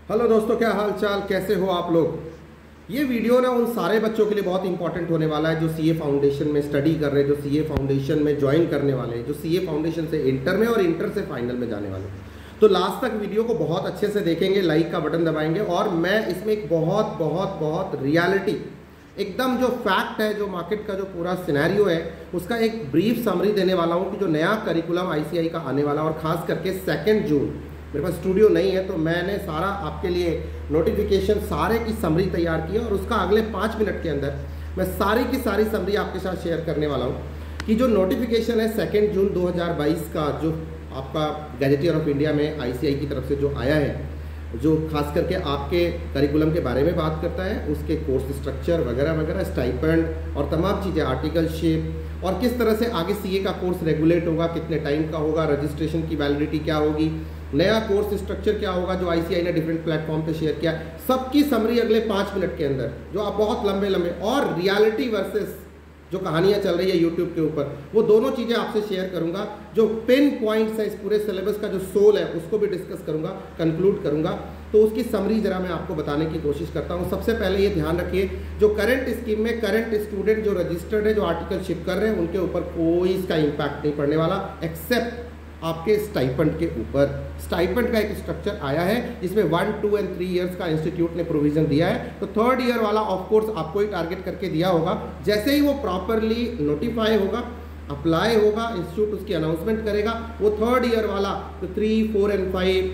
Hello दोस्तों, क्या हाल चाल, कैसे हो आप लोग। ये वीडियो ना उन सारे बच्चों के लिए बहुत इंपॉर्टेंट होने वाला है जो सीए फाउंडेशन में स्टडी कर रहे हैं, जो सीए फाउंडेशन में ज्वाइन करने वाले हैं, जो सीए फाउंडेशन से इंटर में और इंटर से फाइनल में जाने वाले हैं। तो लास्ट तक वीडियो को बहुत अच्छे से देखेंगे, लाइक का बटन दबाएंगे और मैं इसमें एक बहुत बहुत बहुत रियलिटी, एकदम जो फैक्ट है, जो मार्केट का जो पूरा सिनेरियो है, उसका एक ब्रीफ समरी देने वाला हूँ कि जो नया करिकुलम आईसीआई का आने वाला और ख़ास करके 2 जून, मेरे पास स्टूडियो नहीं है तो मैंने सारा आपके लिए नोटिफिकेशन सारे की समरी तैयार की है और उसका अगले 5 मिनट के अंदर मैं सारी की सारी समरी आपके साथ शेयर करने वाला हूँ कि जो नोटिफिकेशन है 2 जून 2022 का, जो आपका गैजेटियर ऑफ इंडिया में आईसीआई की तरफ से जो आया है, जो खास करके आपके करिकुलम के बारे में बात करता है, उसके कोर्स स्ट्रक्चर वगैरह वगैरह, स्टाइपेंड और तमाम चीज़ें, आर्टिकलशिप और किस तरह से आगे सीए का कोर्स रेगुलेट होगा, कितने टाइम का होगा, रजिस्ट्रेशन की वैलिडिटी क्या होगी, नया कोर्स स्ट्रक्चर क्या होगा जो आईसीआई ने डिफरेंट प्लेटफॉर्म पे शेयर किया, सबकी समरी अगले 5 मिनट के अंदर, जो आप बहुत लंबे लंबे और रियलिटी वर्सेस जो कहानियाँ चल रही है यूट्यूब के ऊपर, वो दोनों चीज़ें आपसे शेयर करूंगा। जो पिन पॉइंट्स है इस पूरे सिलेबस का, जो सोल है, उसको भी डिस्कस करूंगा, कंक्लूड करूंगा। तो उसकी समरी जरा मैं आपको बताने की कोशिश करता हूँ। सबसे पहले ये ध्यान रखिए, जो करंट स्कीम में करंट स्टूडेंट जो रजिस्टर्ड है, जो आर्टिकलशिप कर रहे हैं, उनके ऊपर कोई इसका इम्पैक्ट नहीं पड़ने वाला एक्सेप्ट आपके स्टाइपेंड के ऊपर। स्टाइपेंड का एक स्ट्रक्चर आया है जिसमें 1, 2 और 3 ईयर्स का इंस्टीट्यूट ने प्रोविजन दिया है। तो 3rd ईयर वाला ऑफ कोर्स आपको ही टारगेट करके दिया होगा। जैसे ही वो प्रॉपरली नोटिफाई होगा, अप्लाई होगा, इंस्टीट्यूट उसकी अनाउंसमेंट करेगा, वो 3rd ईयर वाला तो 3, 4 और 5,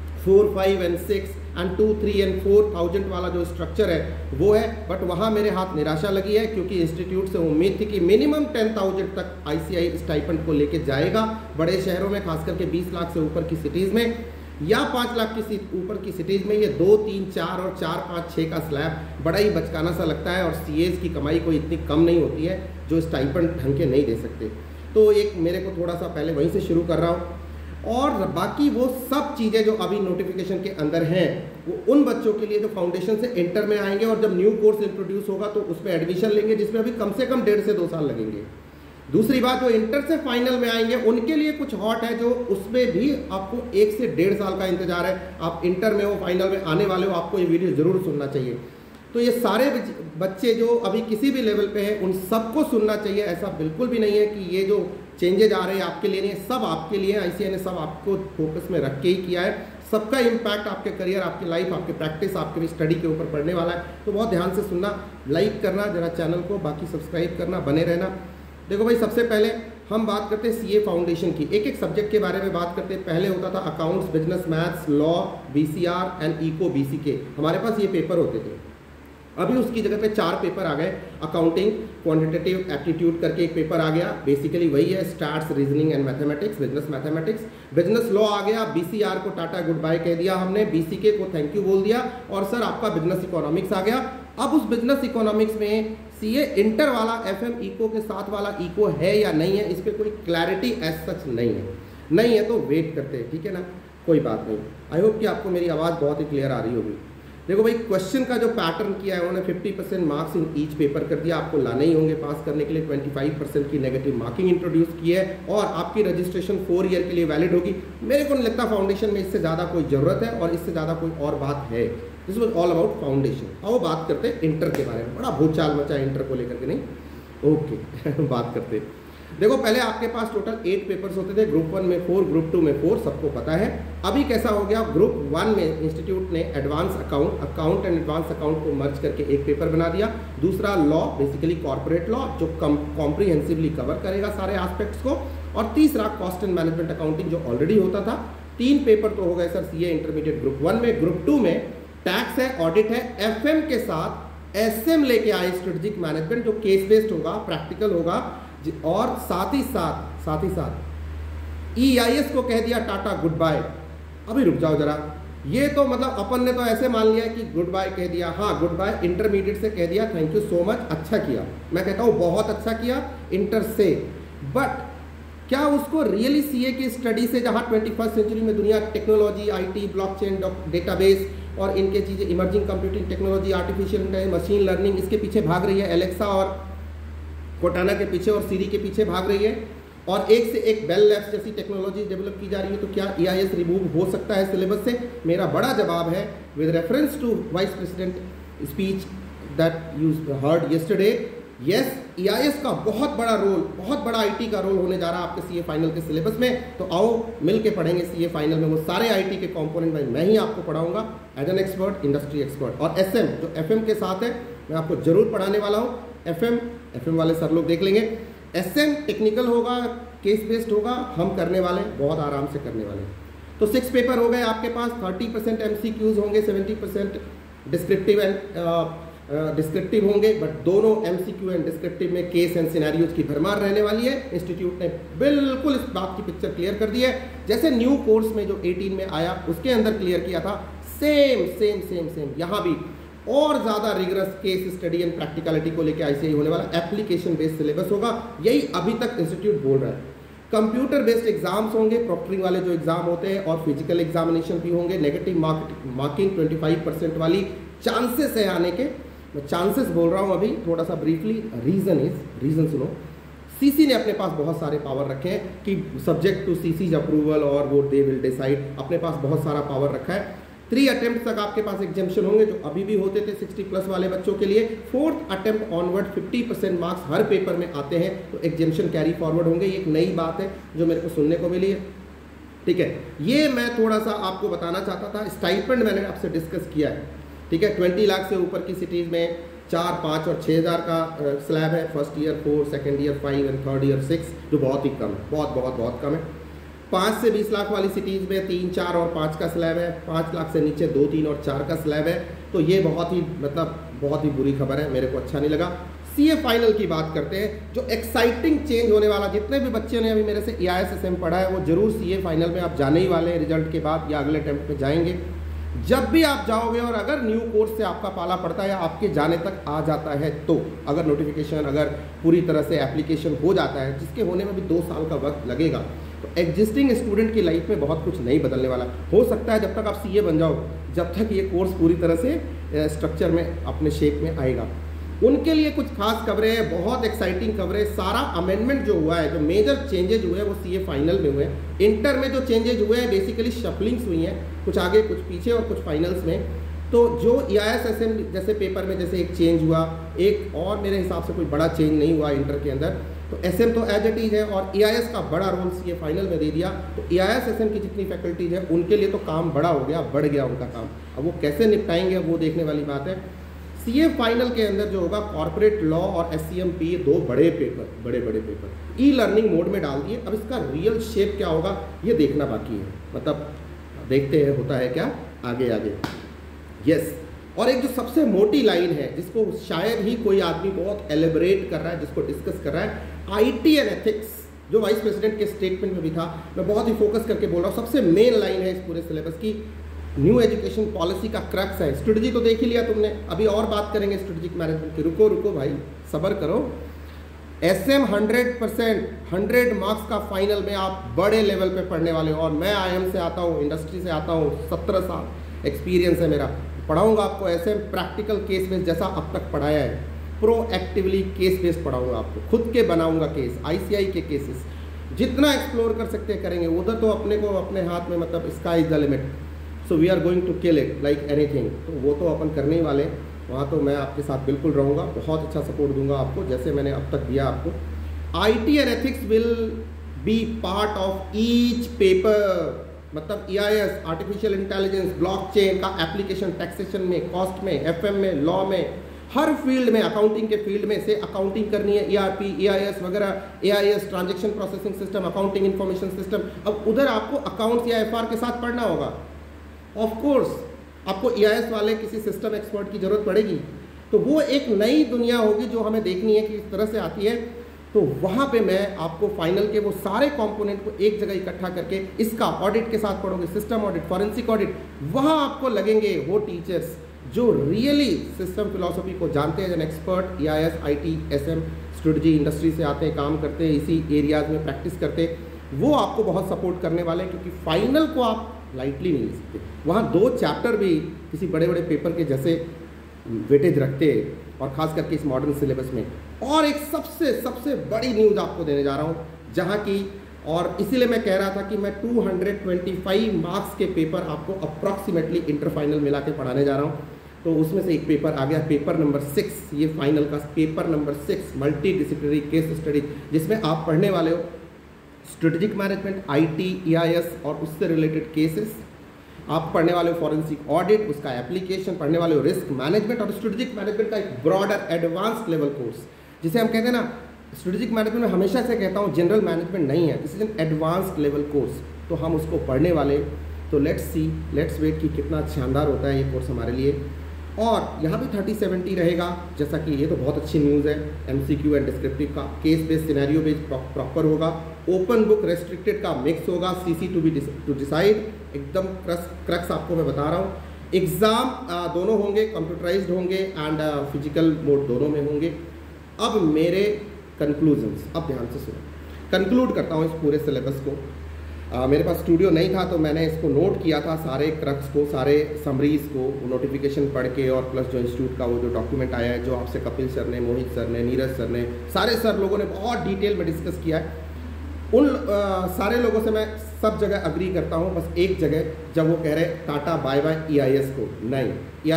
4, 5 और 6 एंड 2, 3 और 4,000 वाला जो स्ट्रक्चर है वो है। बट वहाँ मेरे हाथ निराशा लगी है क्योंकि इंस्टीट्यूट से उम्मीद थी कि मिनिमम 10,000 तक आईसीआई स्टाइपेंड को लेके जाएगा बड़े शहरों में, खास करके 20 लाख से ऊपर की सिटीज़ में या 5 लाख की ऊपर की सिटीज़ में। ये 2, 3, 4 और 4, 5, 6 का स्लैब बड़ा ही बचकाना सा लगता है और सीएज की कमाई कोई इतनी कम नहीं होती है जो स्टाइपेंड ढंग के नहीं दे सकते। तो एक मेरे को थोड़ा सा पहले वहीं से शुरू कर रहा हूँ और बाकी वो सब चीज़ें जो अभी नोटिफिकेशन के अंदर हैं वो उन बच्चों के लिए जो फाउंडेशन से इंटर में आएंगे और जब न्यू कोर्स इंट्रोड्यूस होगा तो उसमें एडमिशन लेंगे, जिसमें अभी कम से कम 1.5 से 2 साल लगेंगे। दूसरी बात, जो इंटर से फाइनल में आएंगे उनके लिए कुछ हॉट है, जो उसमें भी आपको 1 से 1.5 साल का इंतजार है। आप इंटर में हो, फाइनल में आने वाले हो, आपको ये वीडियो ज़रूर सुनना चाहिए। तो ये सारे बच्चे जो अभी किसी भी लेवल पे हैं उन सबको सुनना चाहिए। ऐसा बिल्कुल भी नहीं है कि ये जो चेंजेज आ रहे हैं आपके लिए नहीं, सब आपके लिए आईसीआई ने सब आपको फोकस में रख के ही किया है। सबका इम्पैक्ट आपके करियर, आपकी लाइफ, आपकी प्रैक्टिस, आपके भी स्टडी के ऊपर पड़ने वाला है। तो बहुत ध्यान से सुनना, लाइक करना जरा चैनल को, बाकी सब्सक्राइब करना, बने रहना। देखो भाई, सबसे पहले हम बात करते हैं सीए फाउंडेशन की। एक एक सब्जेक्ट के बारे में बात करते हैं। पहले होता था accounts, business, maths, law, BCR and eco BCK, हमारे पास ये पेपर होते थे। अभी उसकी जगह पे 4 पेपर आ गए। अकाउंटिंग, क्वांटिटेटिव एप्टीट्यूड करके एक पेपर आ गया, बेसिकली वही है, stats, reasoning and mathematics, business mathematics. Business law आ गया, बीसीआर को टाटा गुड बाय कह दिया हमने, बीसीके को थैंक यू बोल दिया और सर आपका बिजनेस इकोनॉमिक्स आ गया। अब उस बिजनेस इकोनॉमिक्स में सीए इंटर वाला एफएम इको के साथ वाला इको है या नहीं है, इस पर कोई क्लैरिटी एज सच नहीं है तो वेट करते हैं, ठीक है ना, कोई बात नहीं। आई होप कि आपको मेरी आवाज़ बहुत ही क्लियर आ रही होगी। देखो भाई, क्वेश्चन का जो पैटर्न किया है उन्होंने 50% मार्क्स इन ईच पेपर कर दिया। आपको लाने ही होंगे पास करने के लिए। 25% की नेगेटिव मार्किंग इंट्रोड्यूस की है और आपकी रजिस्ट्रेशन 4 ईयर के लिए वैलिड होगी। मेरे को नहीं लगता फाउंडेशन में इससे ज़्यादा कोई ज़रूरत है और इससे ज़्यादा कोई और बात है। This was all about foundation. अब वो बात करते हैं इंटर के बारे में। बड़ा भूचाल मचा है इंटर को लेकर के, नहीं? ओके बात करते हैं। देखो, पहले आपके पास टोटल 8 पेपर्स होते थे। ग्रुप 1 में 4, ग्रुप 2 में 4, सबको पता है। अभी कैसा हो गया, ग्रुप 1 में इंस्टीट्यूट ने advance account and advance account को मर्ज करके एक पेपर बना दिया। दूसरा लॉ, बेसिकली कॉर्पोरेट लॉ, जो कॉम्प्रिहेंसिवली कवर करेगा सारे एस्पेक्ट्स को। और तीसरा कॉस्ट एंड मैनेजमेंट अकाउंटिंग, जो ऑलरेडी होता था। 3 पेपर तो हो गए सर सीए इंटरमीडिएट ग्रुप 1 में। ग्रुप 2 में टैक्स है, ऑडिट है, एफएम के साथ एसएम लेके आए, स्ट्रेटेजिक मैनेजमेंट, जो केस बेस्ड होगा, प्रैक्टिकल होगा और साथ ही साथ ईआईएस को कह दिया टाटा गुड बाय। अभी रुक जाओ जरा, ये तो मतलब अपन ने तो ऐसे मान लिया कि गुड बाय कह दिया। हाँ, गुड बाय इंटरमीडिएट से कह दिया, थैंक यू सो मच, अच्छा किया। मैं कहता हूँ बहुत अच्छा किया इंटर से। बट क्या उसको रियली सीए की स्टडी से, जहाँ 21st सेंचुरी में दुनिया टेक्नोलॉजी, आईटी, ब्लॉकचेन, डेटाबेस और इनके चीज़ें, emerging computing technology, artificial intelligence, machine learning, इसके पीछे भाग रही है, एलेक्सा और कोटाना के पीछे और सीरी के पीछे भाग रही है, और एक से एक बेल लैब्स जैसी टेक्नोलॉजी डेवलप की जा रही है, तो क्या EIS रिमूव हो सकता है सिलेबस से? मेरा बड़ा जवाब है with reference to vice president speech that you heard yesterday, yes, EIS का बहुत बड़ा रोल, बहुत बड़ा IT का रोल होने जा रहा है आपके CA फाइनल के सिलेबस में। तो आओ मिल के पढ़ेंगे CA फाइनल में वो सारे IT के कंपोनेंट में मैं ही आपको पढ़ाऊंगा as an expert, industry expert. और SM जो FM के साथ है मैं आपको जरूर पढ़ाने वाला हूँ। FM वाले सर लोग देख लेंगे। SM टेक्निकल होगा, केस बेस्ड होगा, हम करने वाले बहुत आराम से करने वाले। तो 6 पेपर हो गए आपके पास, 30% MCQs होंगे, 70% डिस्क्रिप्टिव एंड डिस्क्रिप्टिव होंगे, बट दोनों MCQ एंड डिस्क्रिप्टिव में केस एंड सिनेरियोज की भरमार रहने वाली है। इंस्टीट्यूट ने बिल्कुल इस बात की पिक्चर क्लियर कर दी है, जैसे न्यू कोर्स में जो 18 में आया उसके अंदर क्लियर किया था, सेम यहाँ भी और ज़्यादा rigorous case study and practicality को लेकर ICAI होने वाला एप्लीकेशन बेस्ड सिलेबस होगा। यही अभी तक इंस्टीट्यूट बोल रहा है। कंप्यूटर बेस्ड एग्जाम्स होंगे, प्रॉक्टरिंग वाले जो एग्जाम होते हैं, और फिजिकल एग्जामिनेशन भी होंगे। नेगेटिव मार्किंग 25% वाली चांसेस है आने के। मैं चांसेस बोल रहा हूँ अभी थोड़ा सा ब्रीफली, रीजन सुनो। CC ने अपने पास बहुत सारे पावर रखे हैं कि सब्जेक्ट टू CC's अप्रूवल और वो दे विल डिसाइड, अपने पास बहुत सारा पावर रखा है। 3 अटेम्प्ट तक आपके पास एग्जामिशन होंगे जो अभी भी होते थे 60+ वाले बच्चों के लिए। 4th अटेम्प्ट ऑनवर्ड 50% मार्क्स हर पेपर में आते हैं, तो एग्जामिशन कैरी फॉरवर्ड होंगे। ये एक नई बात है जो मेरे को सुनने को मिली है, ठीक है। ये मैं थोड़ा सा आपको बताना चाहता था। स्टाइपेंड मैंने आपसे डिस्कस किया है, ठीक है। 20 लाख से ऊपर की सिटीज़ में 4, 5 और 6 हज़ार का स्लैब है। First year 4, second year 5 and third year 6, जो बहुत ही कम है, बहुत कम है। 5 से 20 लाख वाली सिटीज़ में 3, 4 और 5 का स्लैब है। 5 लाख से नीचे 2, 3 और 4 का स्लैब है। तो ये बहुत ही बुरी खबर है, मेरे को अच्छा नहीं लगा। CA फाइनल की बात करते हैं, जो एक्साइटिंग चेंज होने वाला। जितने भी बच्चे ने अभी मेरे से EIS SM पढ़ा है वो जरूर CA फाइनल में आप जाने ही वाले हैं, रिजल्ट के बाद या अगले अटेम्प्ट में जाएंगे। जब भी आप जाओगे और अगर न्यू कोर्स से आपका पाला पड़ता है या आपके जाने तक आ जाता है, तो अगर नोटिफिकेशन अगर पूरी तरह से एप्लीकेशन हो जाता है, जिसके होने में भी 2 साल का वक्त लगेगा, तो एग्जिस्टिंग स्टूडेंट की लाइफ में बहुत कुछ नहीं बदलने वाला। हो सकता है जब तक आप CA बन जाओ, जब तक ये कोर्स पूरी तरह से स्ट्रक्चर में अपने शेप में आएगा, उनके लिए कुछ खास खबरें हैं, बहुत एक्साइटिंग खबरें। सारा अमेंडमेंट जो हुआ है, जो मेजर चेंजेज हुए हैं वो CA फाइनल में हुए हैं। इंटर में जो चेंजेज हुए हैं बेसिकली शफलिंग्स हुई हैं, कुछ आगे कुछ पीछे और कुछ फाइनल्स में। तो जो EIS SM जैसे पेपर में जैसे एक चेंज हुआ, एक और मेरे हिसाब से कोई बड़ा चेंज नहीं हुआ इंटर के अंदर। तो SM तो एज इट इज है, और EIS का बड़ा रोल CA फाइनल में दे दिया। तो EIS SM की जितनी फैकल्टीज है उनके लिए तो काम बड़ा हो गया, बढ़ गया उनका काम। अब वो कैसे निपटाएंगे वो देखने वाली बात है। CA फाइनल के अंदर जो होगा, कॉर्पोरेट लॉ और SCMP, 2 बड़े पेपर ई-लर्निंग मोड में डाल दिए। अब इसका रियल शेप क्या होगा ये देखना बाकी है, मतलब देखते हैं होता है क्या आगे। यस, और एक जो सबसे मोटी लाइन है जिसको शायद ही कोई आदमी बहुत एलिबरेट कर रहा है, जिसको डिस्कस कर रहा है, IT एंड एथिक्स, जो वाइस प्रेसिडेंट के स्टेटमेंट में भी था। मैं बहुत ही फोकस करके बोल रहा हूँ, सबसे मेन लाइन है इस पूरे सिलेबस की। न्यू एजुकेशन पॉलिसी का क्रक्स है। स्ट्रेटजी तो देख ही लिया तुमने, अभी और बात करेंगे स्ट्रेटेजिक मैनेजमेंट की। रुको भाई, सब्र करो। SM 100%, 100 मार्क्स का फाइनल में आप बड़े लेवल पे पढ़ने वाले हो। और मैं IIM से आता हूँ, इंडस्ट्री से आता हूँ, 17 साल एक्सपीरियंस है मेरा। पढ़ाऊँगा आपको SM प्रैक्टिकल केस बेस्ड, जैसा अब तक पढ़ाया है। प्रोएक्टिवली केस बेस्ड पढ़ाऊँगा आपको, खुद के बनाऊँगा केस, ICAI के केसेस जितना एक्सप्लोर कर सकते हैं करेंगे। उधर तो अपने को अपने हाथ में, मतलब sky is the limit. So we are going to kill it like anything. तो वो तो अपन करने ही वाले, वहाँ तो मैं आपके साथ बिल्कुल रहूँगा, बहुत अच्छा सपोर्ट दूंगा आपको, जैसे मैंने अब तक दिया आपको। IT and ethics will be part of each paper, मतलब EIS, आर्टिफिशियल इंटेलिजेंस, ब्लॉकचेन का एप्लीकेशन टैक्सेशन में, कॉस्ट में, FM में, लॉ में, हर फील्ड में। अकाउंटिंग के फील्ड में से अकाउंटिंग करनी है, ERP, EIS वगैरह, AIS transaction processing system, accounting information system. अब उधर आपको अकाउंट्स या FR के साथ पढ़ना होगा। ऑफ कोर्स आपको EIS वाले किसी सिस्टम एक्सपर्ट की ज़रूरत पड़ेगी। तो वो एक नई दुनिया होगी जो हमें देखनी है कि किस तरह से आती है। तो वहाँ पे मैं आपको फाइनल के वो सारे कंपोनेंट को एक जगह इकट्ठा करके, इसका ऑडिट के साथ पढ़ोगे, सिस्टम ऑडिट, फॉरेंसिक ऑडिट, वहाँ आपको लगेंगे वो टीचर्स जो रियली सिस्टम फिलॉसफी को जानते हैं, an expert. EIS, IT, SM, strategy, industry से आते हैं, काम करते हैं, इसी एरियाज में प्रैक्टिस करते हैं, वो आपको बहुत सपोर्ट करने वाले हैं। क्योंकि फाइनल को आप लाइटली नहीं ले सकते। वहाँ 2 चैप्टर भी किसी बड़े बड़े पेपर के जैसे वेटेज रखते हैं, और ख़ास करके इस मॉडर्न सिलेबस में। और एक सबसे बड़ी न्यूज़ आपको देने जा रहा हूँ, जहाँ की, और इसीलिए मैं कह रहा था कि मैं 225 मार्क्स के पेपर आपको अप्रॉक्सीमेटली इंटर फाइनल मिला के पढ़ाने जा रहा हूँ। तो उसमें से एक पेपर आ गया, पेपर नंबर 6, ये फाइनल का paper number 6, multidisciplinary case study, जिसमें आप पढ़ने वाले हो स्ट्रेटेजिक मैनेजमेंट, IT, EIS और उससे रिलेटेड केसेस। आप पढ़ने वाले हो फॉरेंसिक ऑडिट, उसका एप्लीकेशन, पढ़ने वाले हो रिस्क मैनेजमेंट और स्ट्रेटेजिक मैनेजमेंट का एक ब्रॉडर एडवांस्ड लेवल कोर्स, जिसे हम कहते हैं ना, स्ट्रेटेजिक मैनेजमेंट में हमेशा से कहता हूँ जनरल मैनेजमेंट नहीं है, this is an advanced level course. तो हम उसको पढ़ने वाले, तो लेट्स वेट कि कितना शानदार होता है ये कोर्स हमारे लिए। और यहाँ भी 30-70 रहेगा, जैसा कि ये तो बहुत अच्छी न्यूज़ है। MCQ एंड डिस्क्रिप्टिव का, case based, scenario based proper होगा, ओपन बुक रेस्ट्रिक्टेड का मिक्स होगा, CC टू डिसाइड, एकदम क्रक्स आपको मैं बता रहा हूँ। एग्ज़ाम दोनों होंगे, कंप्यूटराइज्ड होंगे एंड फिजिकल मोड दोनों में होंगे। अब मेरे कंक्लूजन्स, अब ध्यान से सुनो, कंक्लूड करता हूँ इस पूरे सिलेबस को। मेरे पास स्टूडियो नहीं था तो मैंने इसको नोट किया था, सारे क्रक्स को, सारे समरीज को, नोटिफिकेशन पढ़ के, और प्लस जो इंस्टीट्यूट का वो जो डॉक्यूमेंट आया है, जो आपसे कपिल सर ने, मोहित सर ने, नीरज सर ने, सारे सर लोगों ने बहुत डिटेल में डिस्कस किया है। उन सारे लोगों से मैं सब जगह अग्री करता हूँ, बस एक जगह जब वो कह रहे टाटा बाय बाय EIS को, नहीं,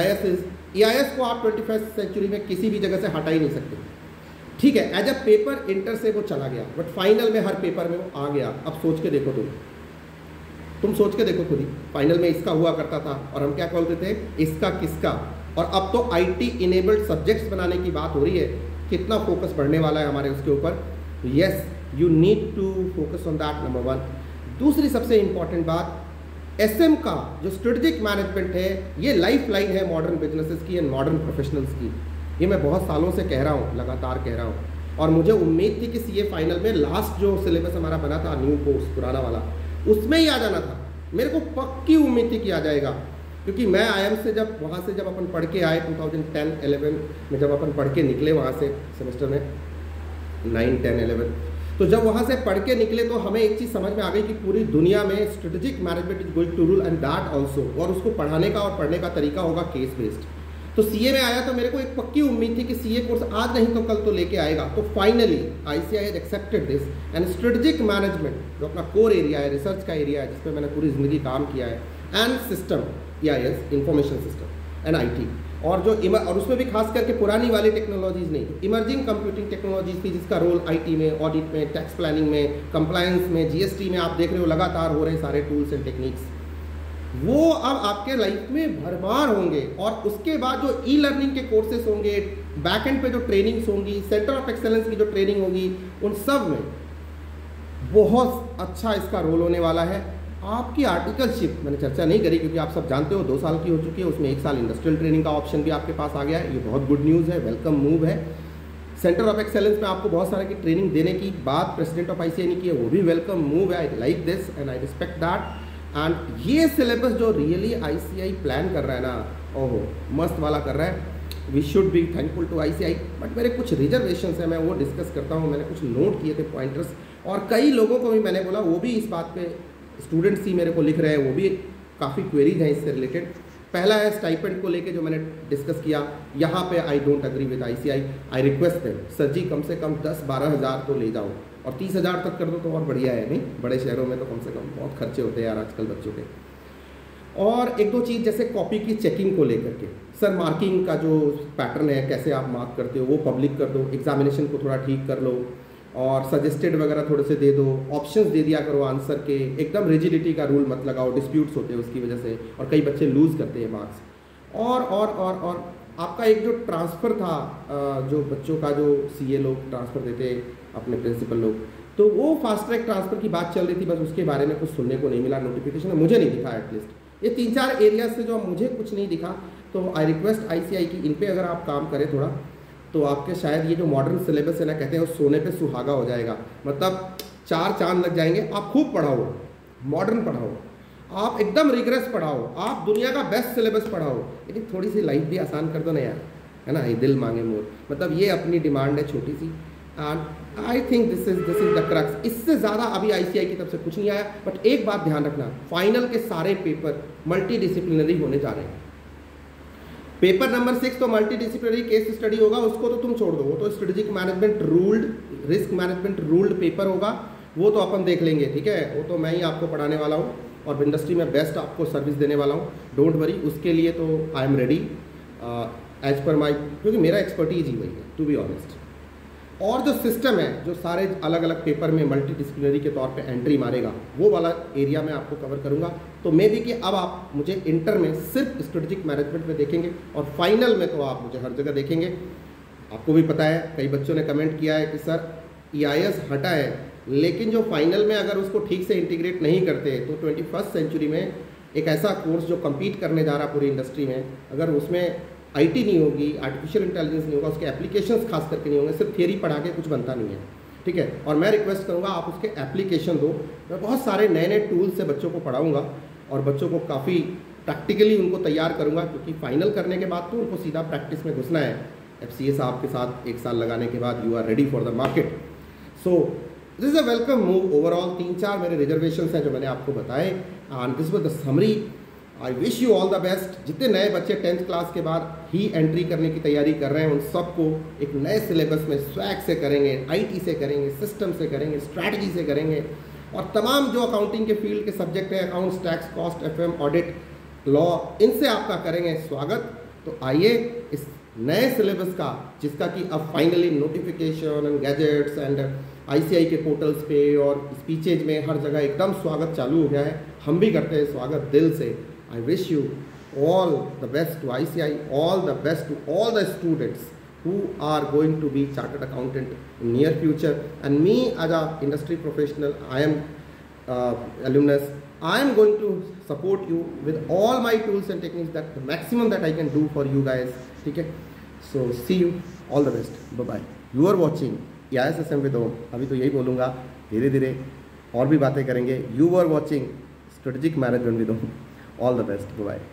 EIS को आप 21st सेंचुरी में किसी भी जगह से हटा ही नहीं सकते। ठीक है, एज अ पेपर इंटर से वो चला गया, बट फाइनल में हर पेपर में वो आ गया। अब सोच के देखो, तुम सोच के देखो खुद ही, फाइनल में इसका हुआ करता था और हम क्या बोलते थे, इसका किसका, और अब तो IT इनेबल्ड सब्जेक्ट्स बनाने की बात हो रही है। कितना फोकस बढ़ने वाला है हमारे उसके ऊपर। Yes, you need to focus on that, number 1। दूसरी सबसे इंपॉर्टेंट बात, SM का जो स्ट्रेटेजिक मैनेजमेंट है, ये लाइफ लाइन है मॉडर्न बिजनेसेस की एंड मॉडर्न प्रोफेशनल्स की। ये मैं बहुत सालों से कह रहा हूँ, लगातार कह रहा हूँ, और मुझे उम्मीद थी कि CA फाइनल में लास्ट जो सिलेबस हमारा बना था, न्यू कोर्स पुराना वाला, उसमें ही आ जाना था। मेरे को पक्की उम्मीद थी कि आ जाएगा, क्योंकि मैं IIM से जब वहाँ से जब अपन पढ़ के आए 2010-11 में, जब अपन पढ़ के निकले वहाँ से सेमेस्टर में 9, 10, 11, तो जब वहाँ से पढ़ के निकले तो हमें एक चीज़ समझ में आ गई कि पूरी दुनिया में strategic management is going to rule and that also, और उसको पढ़ाने का और पढ़ने का तरीका होगा केस बेस्ड। तो CA में आया तो मेरे को एक पक्की उम्मीद थी कि CA कोर्स आज नहीं तो कल तो लेके आएगा। तो finally ICAI has accepted this, and strategic management जो अपना कोर एरिया है, रिसर्च का एरिया है, जिस पे मैंने पूरी ज़िंदगी काम किया है, and system, EIS, information system and IT, और जो और उसमें भी खास करके पुरानी वाली टेक्नोलॉजीज़ नहीं, इमर्जिंग कंप्यूटिंग टेक्नोलॉजीज थी, जिसका रोल IT में, ऑडिट में, टैक्स प्लानिंग में, कंप्लायंस में, GST में, आप देख रहे हो लगातार हो रहे सारे टूल्स एंड टेक्निक्स, वो अब आपके लाइफ में भरमार होंगे। और उसके बाद जो E-लर्निंग के कोर्सेज होंगे, बैक एंड पे जो ट्रेनिंग्स होंगी, सेंटर ऑफ एक्सेलेंस की जो ट्रेनिंग होगी, उन सब में बहुत अच्छा इसका रोल होने वाला है। आपकी आर्टिकलशिप मैंने चर्चा नहीं करी, क्योंकि आप सब जानते हो 2 साल की हो चुकी है, उसमें 1 साल इंडस्ट्रियल ट्रेनिंग का ऑप्शन भी आपके पास आ गया है। ये बहुत गुड न्यूज़ है, वेलकम मूव है। सेंटर ऑफ एक्सेलेंस में आपको बहुत सारे की ट्रेनिंग देने की बात प्रेसिडेंट ऑफ ICAI ने की है, वो भी वेलकम मूव है। I like this and I respect that. And ये सिलेबस जो रियली ICAI प्लान कर रहा है ना, ओहो मस्त वाला कर रहा है, we should be thankful to ICAI। But मेरे कुछ रिजर्वेशंस हैं, मैं वो डिस्कस करता हूँ। मैंने कुछ नोट किए थे पॉइंटर्स, और कई लोगों को भी मैंने बोला, वो भी इस बात पे, स्टूडेंट्स ही मेरे को लिख रहे हैं, वो भी काफ़ी क्वेरीज हैं इससे रिलेटेड। पहला है स्टाइपेंड को लेके जो मैंने डिस्कस किया, यहाँ पे I don't agree with ICAI। I request them, sir ji कम से कम 10-12 हज़ार तो ले जाओ, और 30 हज़ार तक कर दो तो और बढ़िया है। नहीं, बड़े शहरों में तो कम से कम बहुत खर्चे होते हैं यार आजकल बच्चों के। और 1-2 चीज़ जैसे कॉपी की चेकिंग को लेकर के, सर मार्किंग का जो पैटर्न है, कैसे आप मार्क करते हो, वो पब्लिक कर दो, एग्जामिनेशन को थोड़ा ठीक कर लो, और सजेस्टेड वगैरह थोड़े से दे दो, ऑप्शंस दे दिया करो आंसर के, एकदम रिजिडिटी का रूल मत लगाओ, डिस्प्यूट्स होते हैं उसकी वजह से, और कई बच्चे लूज़ करते हैं मार्क्स। और आपका एक जो ट्रांसफ़र था, जो बच्चों का जो CA लोग ट्रांसफ़र देते अपने प्रिंसिपल लोग, तो वो फास्ट ट्रैक ट्रांसफ़र की बात चल रही थी, बस उसके बारे में कुछ सुनने को नहीं मिला, नोटिफिकेशन मुझे नहीं दिखा एटलीस्ट। ये 3-4 एरियाज से जो मुझे कुछ नहीं दिखा, तो आई रिक्वेस्ट ICAI की इन पे अगर आप काम करें थोड़ा, तो आपके शायद ये जो मॉडर्न सिलेबस है ना, कहते हैं वो सोने पे सुहागा हो जाएगा, मतलब 4 चांद लग जाएंगे। आप खूब पढ़ाओ, मॉडर्न पढ़ाओ, आप एकदम रिग्रेस पढ़ाओ, आप दुनिया का बेस्ट सिलेबस पढ़ाओ, लेकिन थोड़ी सी लाइफ भी आसान कर दो ना यार, है ना, ये दिल मांगे मोर, मतलब ये अपनी डिमांड है छोटी सी। And I think this is the crux. इससे ज़्यादा अभी ICAI की तरफ से कुछ नहीं आया। बट एक बात ध्यान रखना, फाइनल के सारे पेपर मल्टी डिसिप्लिनरी होने जा रहे हैं। पेपर नंबर 6 तो मल्टी डिसिप्लिनरी केस स्टडी होगा, उसको तो तुम छोड़ दो, वो तो strategic management ruled, risk management ruled paper होगा, वो तो अपन देख लेंगे, ठीक है, वो तो मैं ही आपको पढ़ाने वाला हूँ और इंडस्ट्री में बेस्ट आपको सर्विस देने वाला हूँ, डोंट वरी। उसके लिए तो I am ready as per माई, क्योंकि मेरा एक्सपर्टीज ही वही है टू बी ऑनेस्ट। और जो सिस्टम है जो सारे अलग अलग पेपर में मल्टी डिसिप्लिनरी के तौर पे एंट्री मारेगा, वो वाला एरिया मैं आपको कवर करूँगा। तो मे बी कि अब आप मुझे इंटर में सिर्फ स्ट्रेटेजिक मैनेजमेंट में देखेंगे और फाइनल में तो आप मुझे हर जगह देखेंगे। आपको भी पता है, कई बच्चों ने कमेंट किया है कि सर EIS हटा है, लेकिन जो फाइनल में अगर उसको ठीक से इंटीग्रेट नहीं करते तो 21st सेंचुरी में एक ऐसा कोर्स जो कम्पीट करने जा रहा पूरी इंडस्ट्री में, अगर उसमें IT नहीं होगी, आर्टिफिशियल इंटेलिजेंस नहीं होगा, उसके एप्लीकेशंस खास करके नहीं होंगे, सिर्फ थियरी पढ़ा के कुछ बनता नहीं है, ठीक है। और मैं रिक्वेस्ट करूँगा आप उसके एप्लीकेशन दो। मैं बहुत सारे नए नए टूल्स से बच्चों को पढ़ाऊँगा और बच्चों को काफ़ी प्रैक्टिकली उनको तैयार करूँगा, क्योंकि फाइनल करने के बाद तो उनको सीधा प्रैक्टिस में घुसना है। FCA साहब के साथ 1 साल लगाने के बाद you are ready for the market. So this is a welcome move. Overall 3-4 मेरे रिजर्वेशन हैं जो मैंने आपको बताए, and this was the summary. I wish you all the best. जितने नए बच्चे 10th क्लास के बाद ही एंट्री करने की तैयारी कर रहे हैं, उन सबको एक नए सिलेबस में स्वैग से करेंगे, IT से करेंगे, सिस्टम से करेंगे, स्ट्रैटेजी से करेंगे, और तमाम जो अकाउंटिंग के फील्ड के सब्जेक्ट हैं, accounts, tax, cost, FM, audit, law, इनसे आपका करेंगे स्वागत। तो आइए इस नए सिलेबस का, जिसका कि अब finally notification and gazettes and ICI के पोर्टल्स पे और स्पीचेज में हर जगह एकदम स्वागत चालू हो गया है। हम भी करते हैं स्वागत दिल से। I wish you all the best to ICI, all the best to all the students who are going to be chartered accountant in near future. And me as a industry professional, I am alumnus, I am going to support you with all my tools and techniques, that the maximum that I can do for you guys, ठीक है। So see you, all the best, bye bye. You are watching EISSM with Om। अभी तो यही बोलूँगा, धीरे धीरे और भी बातें करेंगे। You are watching strategic management with Om। All the best, bye bye.